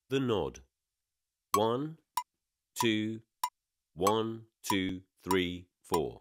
the nod. 1, 2, 1, 2, 3, 4.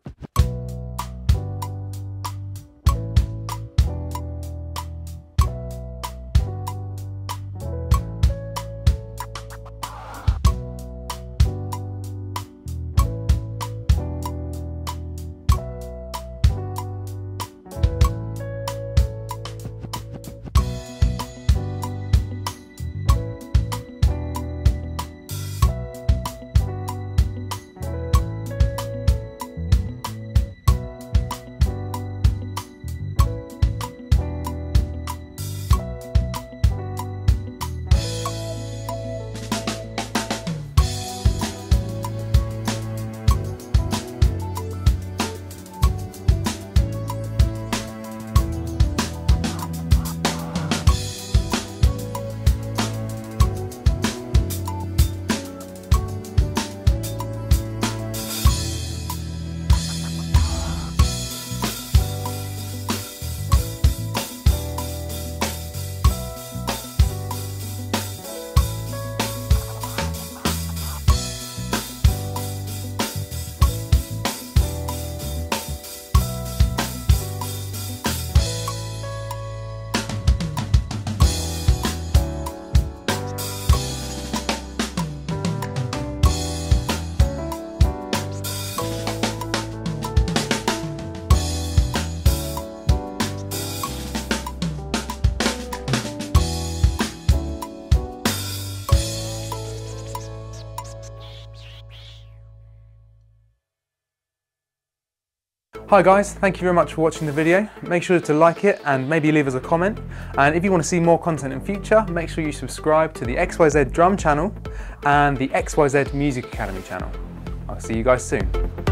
Hi guys, thank you very much for watching the video. Make sure to like it and maybe leave us a comment. And if you want to see more content in future, make sure you subscribe to the XYZ Drum channel and the XYZ Music Academy channel. I'll see you guys soon.